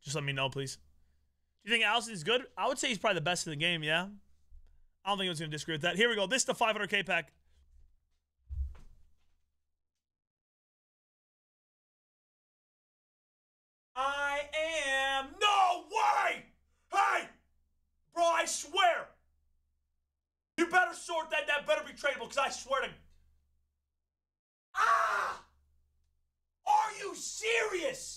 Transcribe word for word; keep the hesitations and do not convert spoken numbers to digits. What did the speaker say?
Just let me know, please. Do you think Allison is good? I would say he's probably the best in the game, yeah? I don't think anyone's going to disagree with that. Here we go. This is the five hundred K pack. I am... No way! Hey! Bro, I swear! You better sort that. That better be tradable, because I swear to... Ah! Are you serious?